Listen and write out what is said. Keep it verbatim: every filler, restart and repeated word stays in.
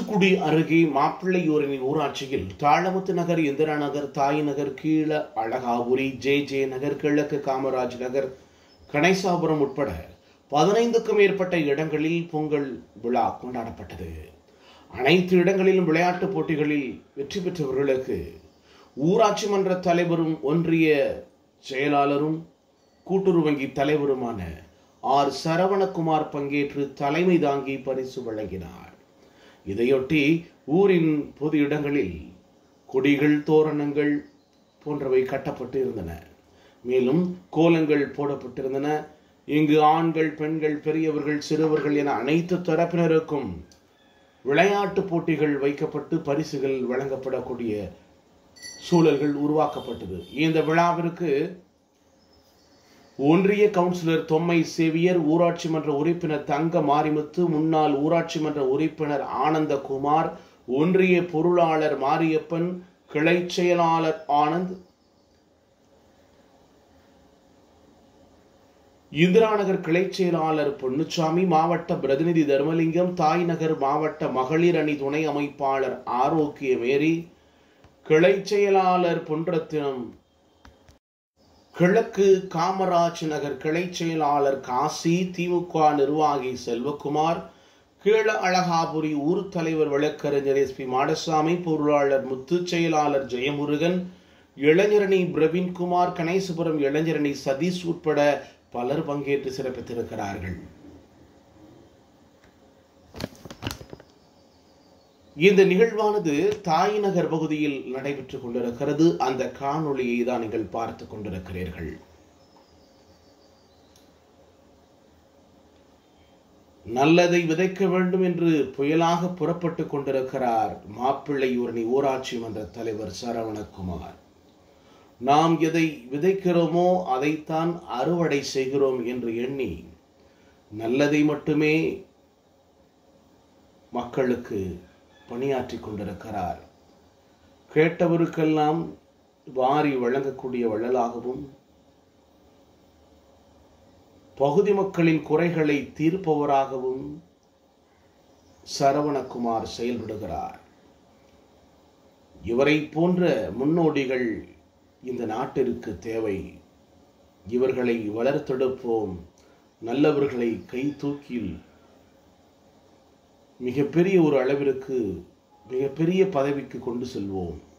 தூத்துக்குடி அருகே மாப்பிள்ளையூரணி ஊராட்சியில் தாளமுத்து நகர், இந்திரா நகர், தாய் நகர், கீழ அழகாபுரி, ஜே ஜே நகர், கிழக்கு காமராஜ் நகர், கணேசாபுரம் உட்பட பதினைந்துக்கும் மேற்பட்ட இடங்களில் பொங்கல் விழா கொண்டாடப்பட்டது. அனைத்து இடங்களிலும் விளையாட்டுப் போட்டிகளில் வெற்றி பெற்றவர்களுக்கு ஊராட்சி மன்ற தலைவரும் ஒன்றிய செயலாளரும் கூட்டுறவு வங்கி தலைவருமான ஆர் சரவணகுமார் பங்கேற்று தலைமை தாங்கி பரிசு வழங்கினார். இதையொட்டி ஊரின் பொது இடங்களில் கொடிகள், தோரணங்கள் போன்றவை கட்டப்பட்டு இருந்தன. மேலும் கோலங்கள் போடப்பட்டிருந்தன. இங்கு ஆண்கள், பெண்கள், பெரியவர்கள், சிறுவர்கள் என அனைத்து தரப்பினருக்கும் விளையாட்டு போட்டிகள் வைக்கப்பட்டு பரிசுகள் வழங்கப்படக்கூடிய சூழல்கள் உருவாக்கப்பட்டது. இந்த விழாவிற்கு ஒன்றிய கவுன்சிலர் தொம்மை சேவியர், ஊராட்சி மன்ற உறுப்பினர் தங்க மாரிமுத்து, முன்னாள் ஊராட்சி மன்ற உறுப்பினர் ஆனந்தகுமார், ஒன்றிய பொருளாளர் மாரியப்பன், கிளை செயலாளர் ஆனந்த், இந்திரா நகர் கிளை செயலாளர் பொன்னுச்சாமி, மாவட்ட பிரதிநிதி தர்மலிங்கம், தாய் நகர் மாவட்ட மகளிர் அணி துணை அமைப்பாளர் ஆரோக்கிய மேரி, கிளை செயலாளர் பொன்றத்தினம், கிழக்கு காமராஜ் நகர் கிளை செயலாளர் காசி, திமுக நிர்வாகி செல்வகுமார், கீழ அழகாபுரி ஊர் தலைவர் வழக்கறிஞர் எஸ் பி மாடசாமி, பொருளாளர் முத்து, செயலாளர் ஜெயமுருகன், இளைஞரணி பிரவீன்குமார், கணேசபுரம் இளைஞரணி சதீஷ் உட்பட பலர் பங்கேற்று சிறப்பித்திருக்கிறார்கள். இந்த நிகழ்வானது தாய் நகர் பகுதியில் நடைபெற்றுக் கொண்டிருக்கிறது. அந்த காணொளியை தான் நீங்கள் பார்த்துக் கொண்டிருக்கிறீர்கள். நல்லதை விதைக்க வேண்டும் என்று புயலாக புறப்பட்டுக் கொண்டிருக்கிறார் மாப்பிள்ளையூரணி ஊராட்சி மன்ற தலைவர் சரவணகுமார். நாம் எதை விதைக்கிறோமோ அதைத்தான் அறுவடை செய்கிறோம் என்று எண்ணி நல்லதை மட்டுமே மக்களுக்கு பணியாற்றி கொண்டிருக்கிறார். கேட்டவருக்கெல்லாம் வாரி வழங்கக்கூடிய வள்ளலாகவும், பகுதி மக்களின் குறைகளை தீர்ப்பவராகவும் சரவணகுமார் செயல்படுகிறார். இவரை போன்ற முன்னோடிகள் இந்த நாட்டிற்கு தேவை. இவர்களை வளர்த்தெடுப்போம். நல்லவர்களை கை தூக்கில் மிகப்பெரிய ஒரு அளவிற்கு மிகப்பெரிய பதவிக்கு கொண்டு செல்வோம்.